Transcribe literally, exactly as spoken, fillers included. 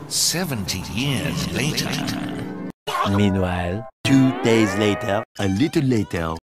Seventy years later. Meanwhile, two days later, a little later.